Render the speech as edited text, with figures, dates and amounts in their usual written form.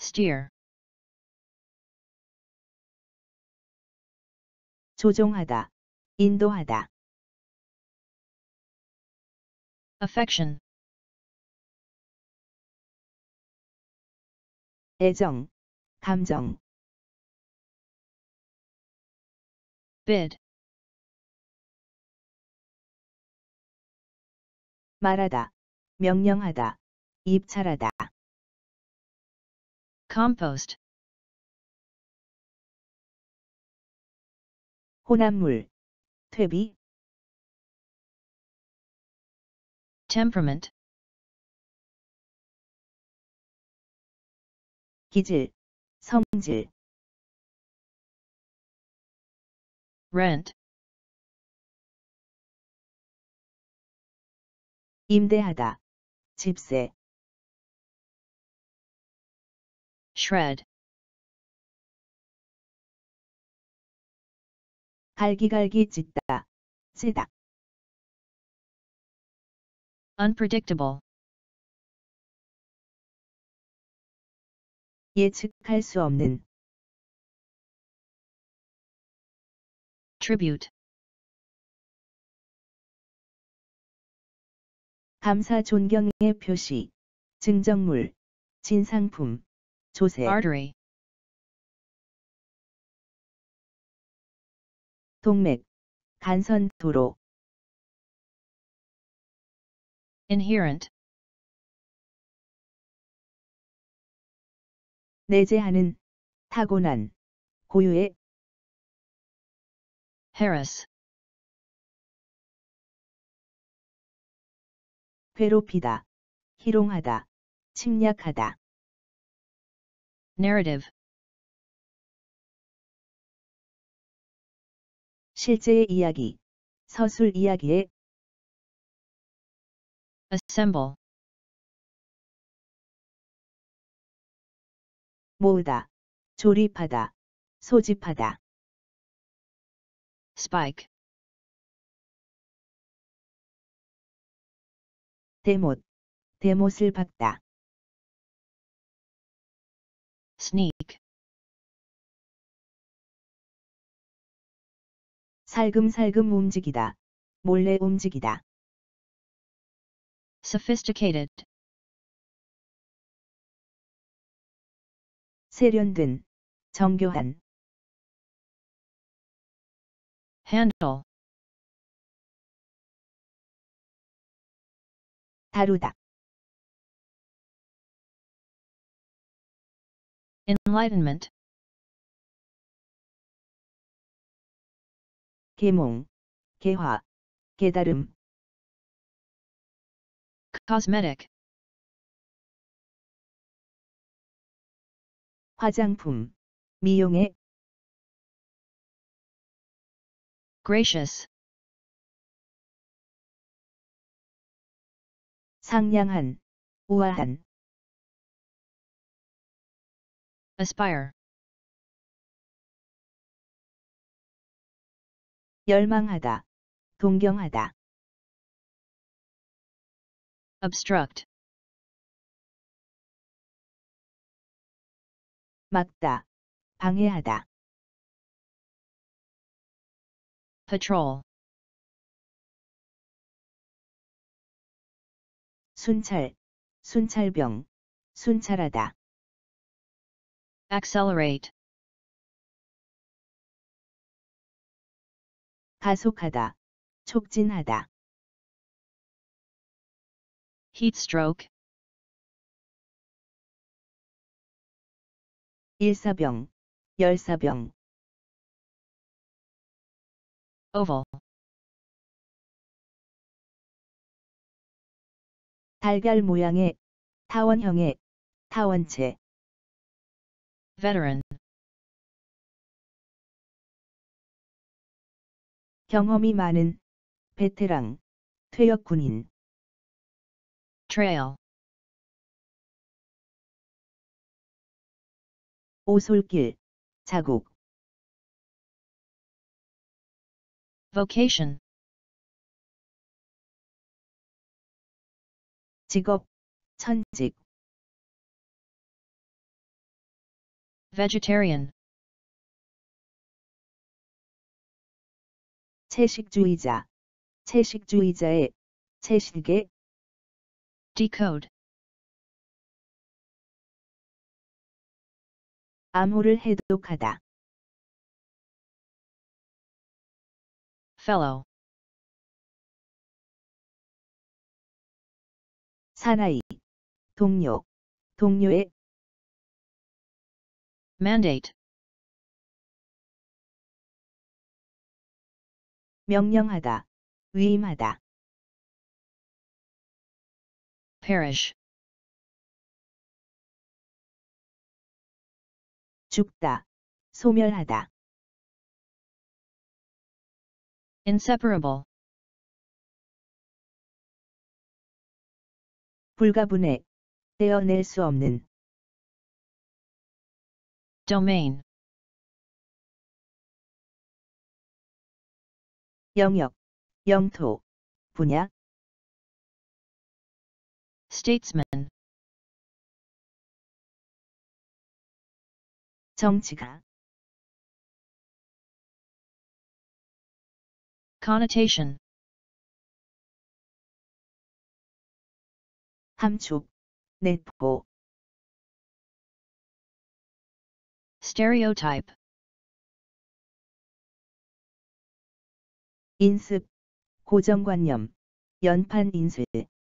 steer, 조종하다, 인도하다. affection, 애정, 감정. bid, 말하다, 명령하다, 입찰하다. compost, 혼합물, 퇴비. temperament, 기질, 성질. rent, 임대하다, 집세. shred, 갈기갈기 찢다, 찌다. unpredictable, 예측할 수 없는. tribute, 감사 존경의 표시, 증정물, 진상품, 조세. artery, 동맥, 간선, 도로. inherent, 내재하는, 타고난, 고유의. harass, 괴롭히다, 희롱하다, 침략하다. narrative, 실제의 이야기, 서술 이야기의. assemble, 모으다, 조립하다, 소집하다. spike, 대못, 대못을 박다. sneak, 살금살금 움직이다, 몰래 움직이다. sophisticated, 세련된, 정교한. handle, 다루다. enlightenment, 계몽, 개화, 깨달음. cosmetic, 화장품, 미용의. gracious, 상냥한, 우아한. aspire, 열망하다, 동경하다. obstruct, 막다, 방해하다. patrol, 순찰, 순찰병, 순찰하다. accelerate, 가속하다, 촉진하다. heat stroke, 일사병, 열사병. oval, 달걀 모양의, 타원형의, 타원체. veteran, 경험이 많은, 베테랑, 퇴역 군인. trail, 오솔길, 자국. vocation, 직업, 천직. vegetarian, 채식주의자, 채식주의자의 채식의 decode, 암호를 해독하다. fellow, 사나이, 동료, 동료의 mandate, 명령하다, 위임하다. perish, 죽다, 소멸하다. inseparable, 불가분해, 떼어낼 수 없는. domain, 영역, 영토, 분야, statesman, 정치가, connotation, 함축, 내포, stereotype, 인습, 고정관념, 연판 인쇄.